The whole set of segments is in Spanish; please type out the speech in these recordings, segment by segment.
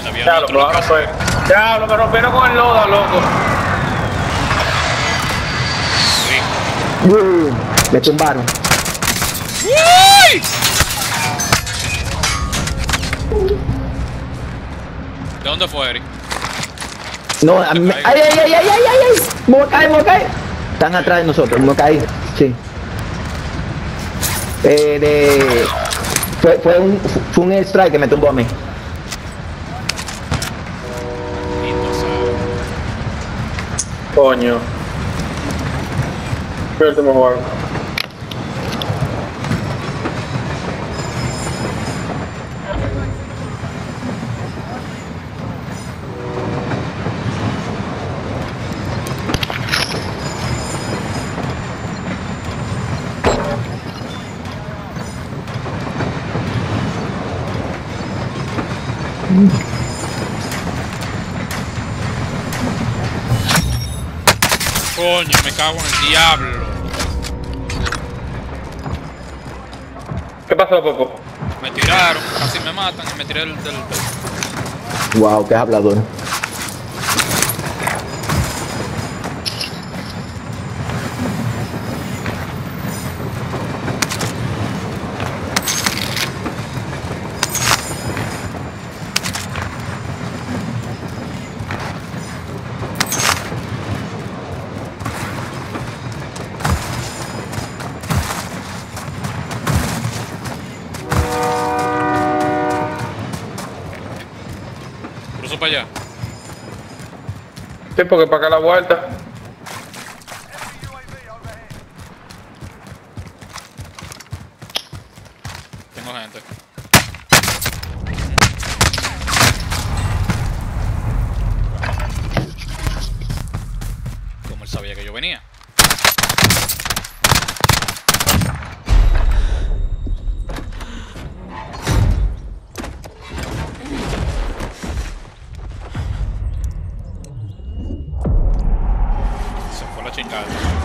Había Diablo, otro pero ahora fue. Diablo, me rompieron con el loda, loco. Me tumbaron. ¡Uy! ¿De dónde fue, Eric? No, a mí. ¡Ay, ay, ay, ay, ay, ay! Ay. Me voy a caer, me voy a caer. Están atrás de nosotros, me voy a caer. Sí. Fue un strike que me tumbó a mí. Coño. Qué último juego. Coño, me cago en el diablo. ¿Qué pasó, Popo? Me tiraron, casi me matan y me tiré del... Wow, qué hablador. Cruzo para allá. Sí, porque para acá la vuelta. Tengo gente. Como él sabía que yo venía. Se fue la chingada.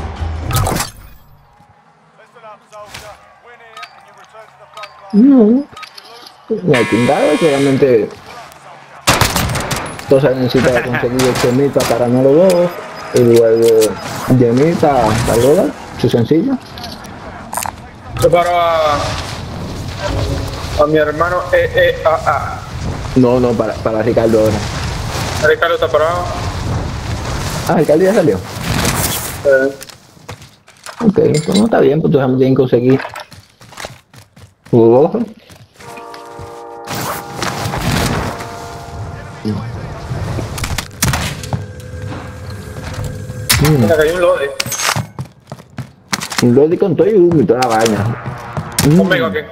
No. No hay chingada, solamente. Entonces necesita conseguir 8.000 para pararme los dos. Y luego 10.000 para lograr. Su sencillo. Yo paro a mi hermano EEAA. No, para Ricardo ahora. Ricardo está parado. Ah, Ricardo ya salió. Ok, pues no está bien, pues entonces tienen que conseguir. Ojo. Mira que hay un lode. Un lodi con todo y humo y toda la vaina. Conmigo aquí.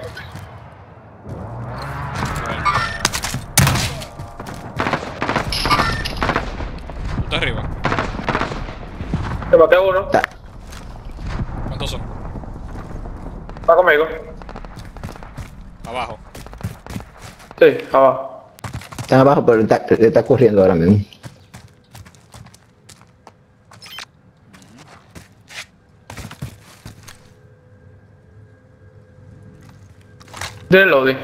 ¿Tú estás arriba? Te maté a uno. Está. ¿Cuántos son? Va conmigo. Abajo. Sí, abajo. Están abajo, pero está corriendo ahora mismo. Del lobby.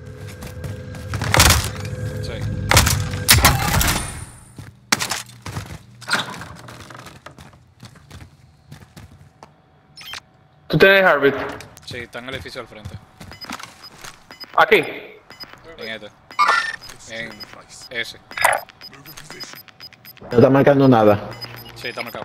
Sí. ¿Tú tienes Heartbeat? Sí, está en el edificio al frente. Aquí. En este. En ese. No está marcando nada. Sí, está marcado.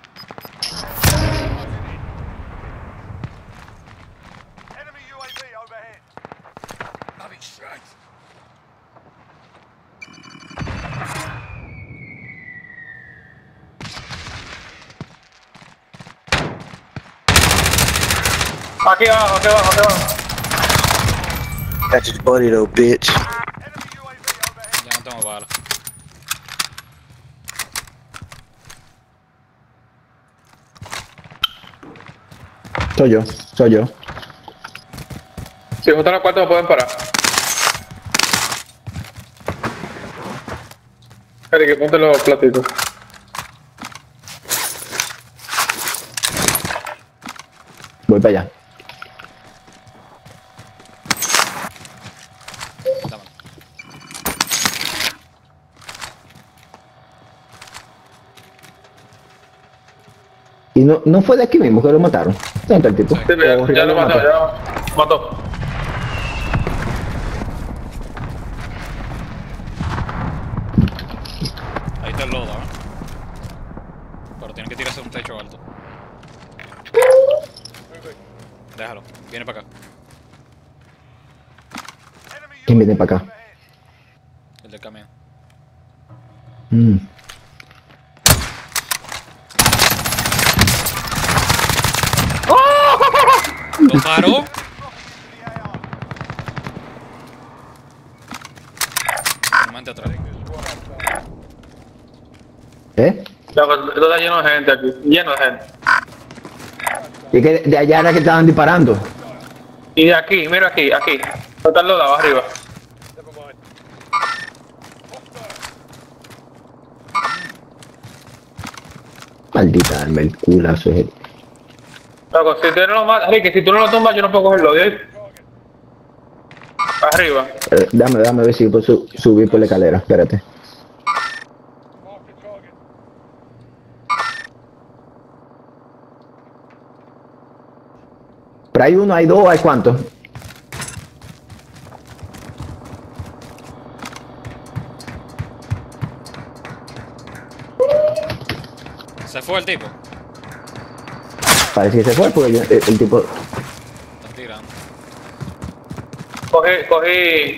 Aquí abajo, aquí abajo, aquí abajo. That's his buddy though, bitch. Ya no tengo balas. Soy yo. Si juntan los cuartos me pueden parar. Espera, que ponte los platitos. Voy para allá. Dámelo. Y no fue de aquí mismo que lo mataron. ¿Dónde está el tipo? Sí. Sí, O ya Ricardo lo mató, mató. ya lo mató. Ahí está el lodo, ¿eh? Pero tiene que tirarse de un techo alto. Déjalo, viene para acá. ¿Quién viene para acá? El del camión. Mm. ¿Lo paró? Mante atrás. ¿Eh? Loco, esto está lleno de gente aquí, lleno de gente. Y que de allá era que estaban disparando. Y de aquí, mira aquí, aquí. Está el lado arriba. Maldita alma, el culazo es el. Loco, si tú no lo matas, Ricky, si tú no lo tumbas, yo no puedo cogerlo, ¿de ahí? Arriba. Dame a ver si puedo subir por la escalera. Espérate. Pero hay uno, hay dos, hay cuántos. Se fue el tipo. Parece que se fue porque el tipo. Están tirando. Cogí.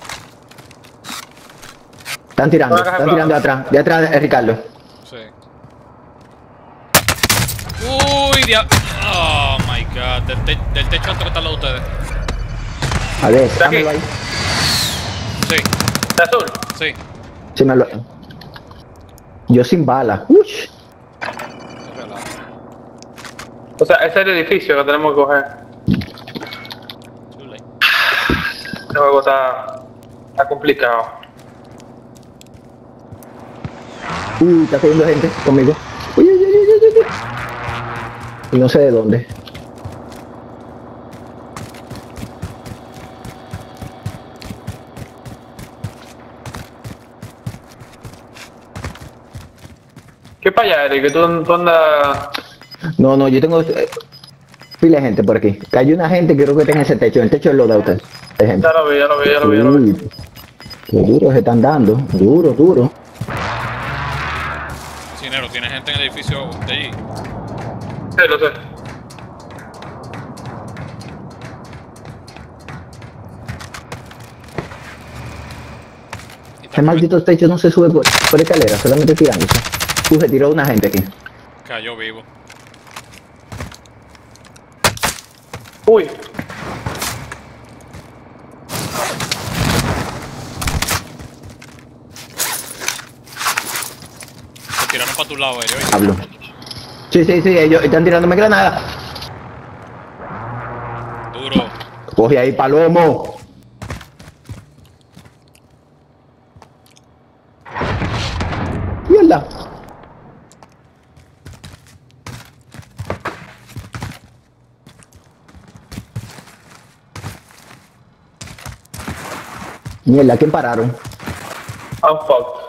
Están tirando Una caja de de atrás. De atrás de Ricardo. Sí. Uy, oh my god. Del techo alto que está al lado de ustedes. A ver, ¿De aquí? dámelo ahí. Sí, ¿De azul? sí. Sí, yo sin bala. Uy. Es relajo. O sea, ese es el edificio que tenemos que coger. Too late. El juego está complicado. Está cayendo gente conmigo. Uy. Y no sé de dónde. ¿Qué para allá, Eric? Que tú andas... No, yo tengo pila de gente por aquí. Cayó una gente que creo que está en ese techo. En el techo del loadout. De gente. Ya lo vi. Uy, qué duro se están dando. Duro. Cinero, ¿tiene gente en el edificio de allí? Sí, lo sé. Ese maldito techo no se sube por escalera, solamente tirándose. Se tiró una gente aquí. Cayó vivo. Uy. Se tiraron para tu lado, Eri. ¿Oíste? Hablo. Sí, ellos están tirándome granada. Duro. Coge ahí, palomo. Mierda. Mierda, ¿quién pararon? I'm fucked.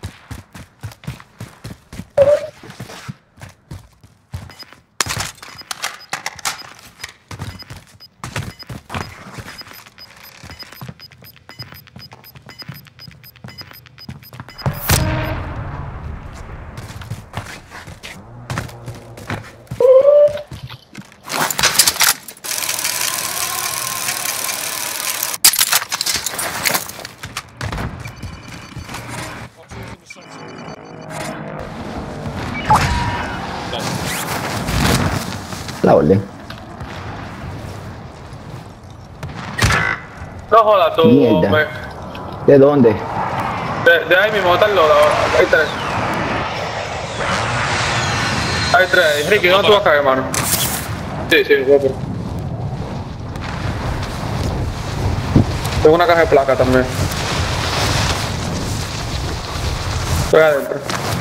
La orden. No jodas tú, Mierda. hombre. ¿De dónde? De ahí mismo, está el lodo. Hay tres. Hay tres. Ricky, ¿dónde tú vas a caer, hermano? Sí, voy a por. Tengo una caja de placa también. Estoy adentro.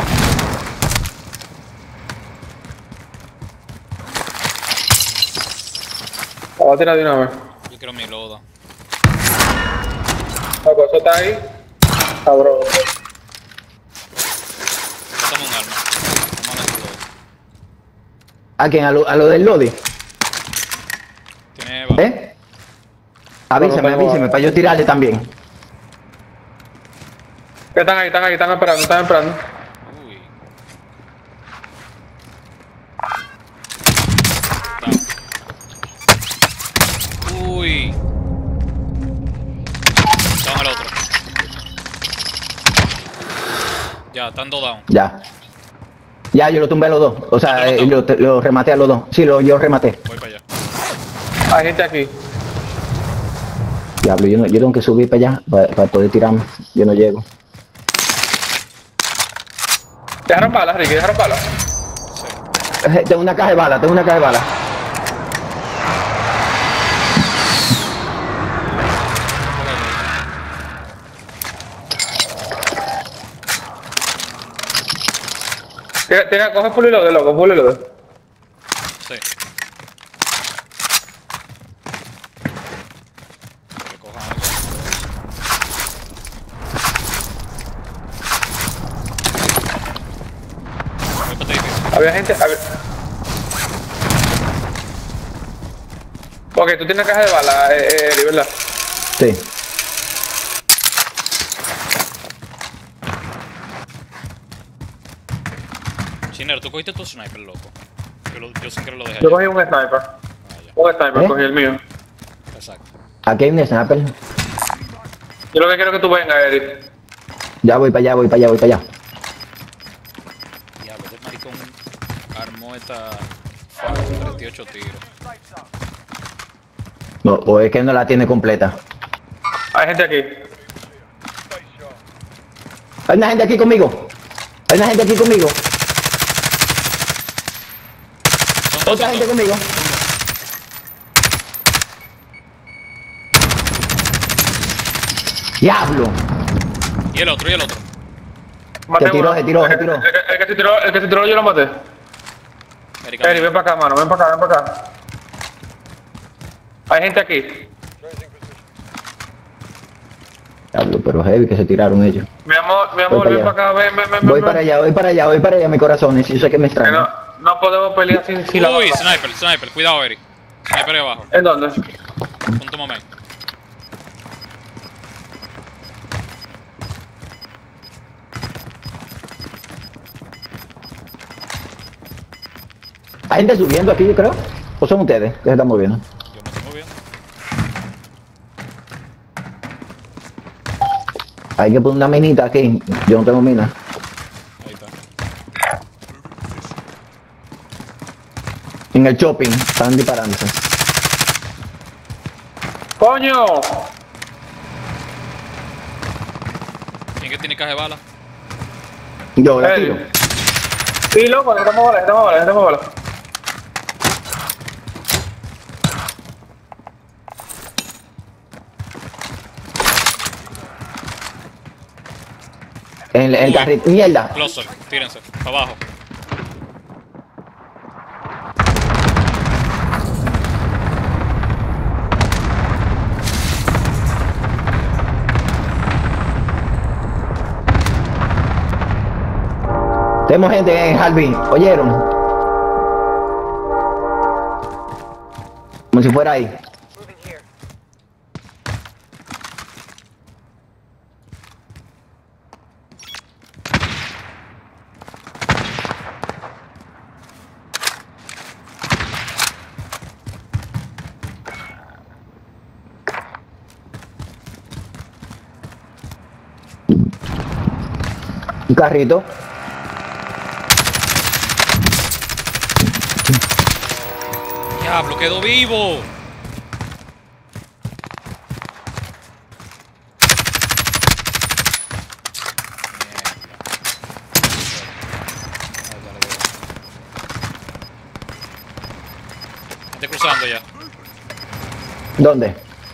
La voy a tirar de una vez. Yo quiero mi lodo. Loco, eso está ahí. Cabrón. Bótame un arma. Vamos a tu lodo. ¿A quién? ¿A lo del Lodi? Tiene bala. ¿Eh? Avísame, No, no, avísame, para yo tirarle también. Que están ahí, están esperando, están esperando. Uy. Down. Uy. Down el otro. Ya, están dos down. Ya. Ya, yo lo tumbé a los dos. O sea, ¿Lo mató? lo rematé a los dos. Sí, yo rematé. Voy para allá. Hay gente aquí. Diablo, yo tengo que subir para allá para poder tirarme. Yo no llego. Dejaron balas, Ricky, dejaron balas. Sí. Tengo una caja de balas, tengo una caja de balas. Coge full reload, loco, full reload. Sí. Que cojan algo. Voy para ti. Había gente, Ok, tú tienes caja de balas, Eri, ¿verdad? Sí. Chinero, tú cogiste tu sniper, loco. Yo sí que lo dejé. Yo allá. cogí un sniper. Ah, ya. Un sniper, ¿Eh? cogí el mío. Exacto. Aquí hay un sniper. Yo lo que quiero es que tú vengas, Eri. Ya voy para allá, voy para allá, voy para allá. Diablo, este maricón armó esta 38 tiros. No, o es que no la tiene completa. Hay gente aquí. Hay una gente aquí conmigo. Hay una gente aquí conmigo. Son dos, Otra son gente dos. conmigo. Diablo. Y el otro, y el otro. Maté tiró, uno. se tiró. El que se tiró yo lo maté. Erika, Eri, ven para acá, mano, ven para acá. Hay gente aquí. Diablo, pero heavy que se tiraron ellos. Mi amor, Voy ven para para acá, ven. Voy para allá, voy para allá, voy para allá, mi corazón. Y yo sé que me Que extraña. no podemos pelear sin la Uy, bala. sniper, cuidado, Eric. Sniper ahí abajo. ¿En dónde? Punto momento. Hay gente subiendo aquí, yo creo. ¿O son ustedes que se están moviendo? Yo me estoy moviendo. Hay que poner una minita aquí. Yo no tengo mina. Ahí está. En el shopping están disparándose. ¡Coño! ¿Quién que tiene caja de bala? Yo la tiro. Sí, loco, necesitamos balas. En el Uy. carrito. Mierda. Closer, tírense, para abajo. Tenemos gente en Harvey. ¿Oyeron? Como si fuera ahí. Un carrito. ¡Diablo, quedó vivo! Gente cruzando ya. ¿Dónde?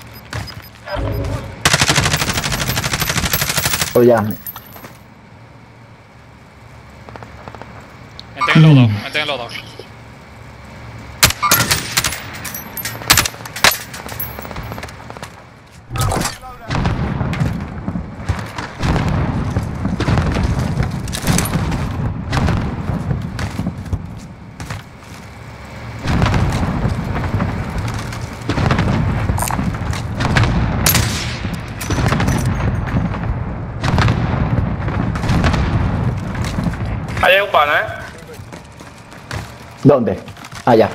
O ya. Gente en el loadout, gente en el loadout. Ahí hay un pana, ¿Dónde? Allá.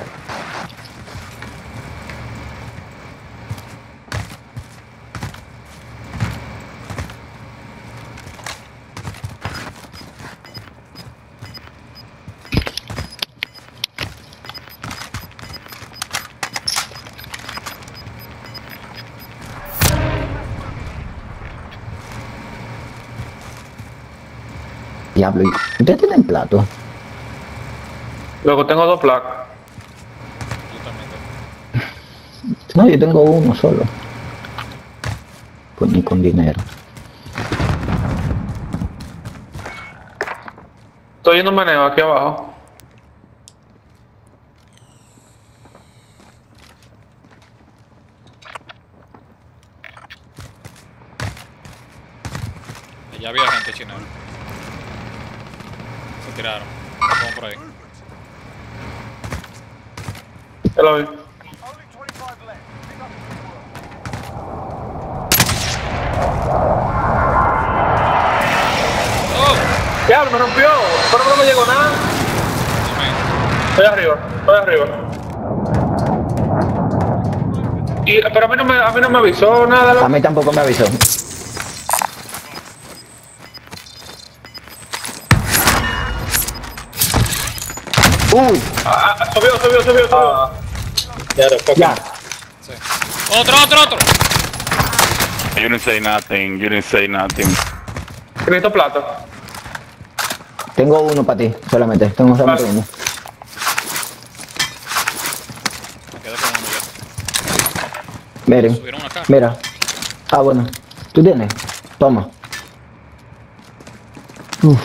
Diablo, ¿ustedes tienen plato? Luego tengo 2 placas. Yo también tengo. No, yo tengo uno solo. Pues ni con dinero. Estoy yendo un meneo aquí abajo. Allá había gente china. Se tiraron. Vamos por ahí. Ya lo vi. ¡Oh! Diablo, me rompió. Pero no me llegó nada. Estoy arriba, estoy arriba. Pero a mí no me avisó nada. A Loco. mí tampoco me avisó. Uy, Subió. ya. Sí. ¡Otro! You didn't say nothing. You didn't say nothing. Necesito plata. Tengo uno para ti, solamente. Tengo solamente Vale. uno. Me quedo con uno ya. Miren, Subieron acá. mira. Ah, bueno. ¿Tú tienes? Toma. Uf.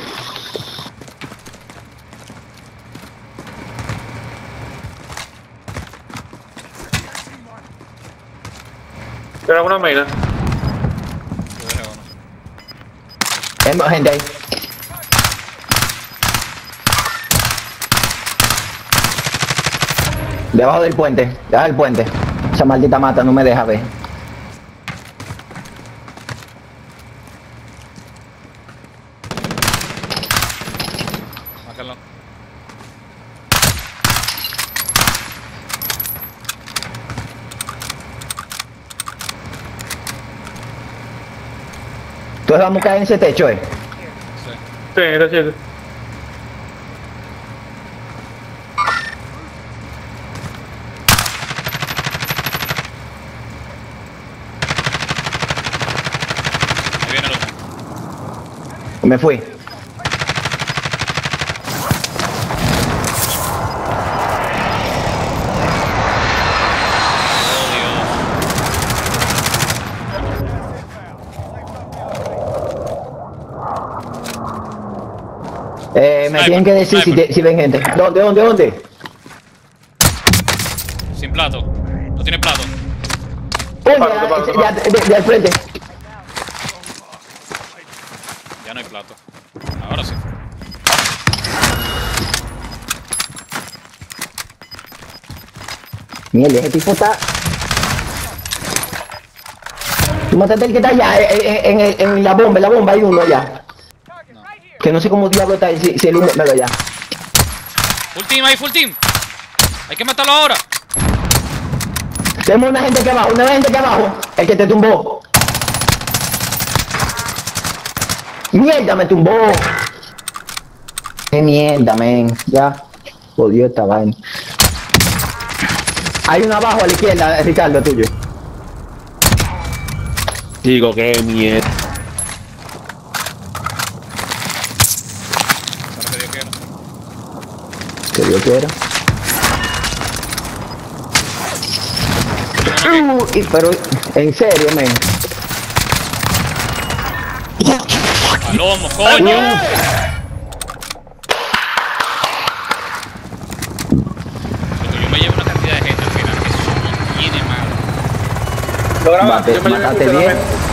Pero alguna mina. Yo dejé uno. Hay más gente ahí. Debajo del puente. Debajo del puente. Esa maldita mata no me deja ver. Mátalo. Entonces vamos a caer en ese techo, Sí. Sí, gracias. Ahí viene el otro. Me fui. Oh, Dios. Me Sniper, tienen que decir sniper. si ven gente. ¿Dónde? Sin plato. No tiene plato. Oye, Párate. de al frente. Ya no hay plato. Ahora sí. Mierda, ese tipo está... Tú mataste el que está allá, en la bomba hay uno allá. Que no sé cómo diablo está ahí, si el humo... Mira allá. Full team ahí, full team. Hay que matarlo ahora. Tenemos una gente aquí abajo, el que te tumbó. Mierda, me tumbó. Qué mierda, men. Ya. Jodió esta vaina. Hay uno abajo a la izquierda, Ricardo, tuyo. Digo, qué mierda. Para que Dios quiera. Que Dios quiera. Pero, en serio, men. Palomo, coño. Loco, yo me llevo una cantidad de gente al final que eso no tiene mal. Lo grabaste, yo me llevé Mataste mucho bien. también.